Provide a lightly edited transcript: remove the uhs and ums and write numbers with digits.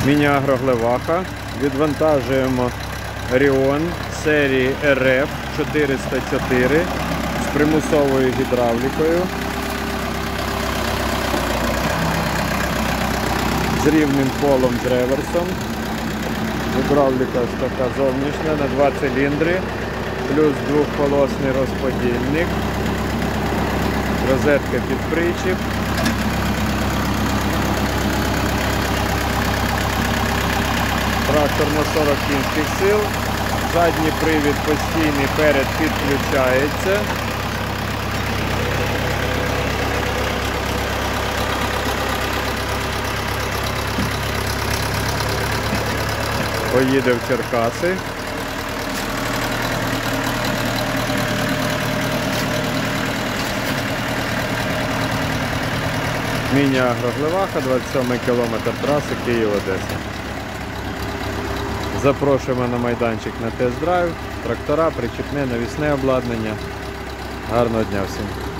Міні-Агро Глеваха. Відвантажуємо Ріон серії РФ 404 з примусовою гідравлікою. З рівним полом, з реверсом. Гідравліка ось така зовнішня на 2 циліндри, плюс двохполосний розподільник, розетка під причіп. Трактор на 40 кінських сил, задній привід постійний, перед підключається. Поїде в Черкаси. Міні-Агро Глеваха, 27 кілометр траси Київ-Одеса. Запрошуємо на майданчик на тест-драйв, трактора, причіпне, навісне обладнання. Гарного дня всім!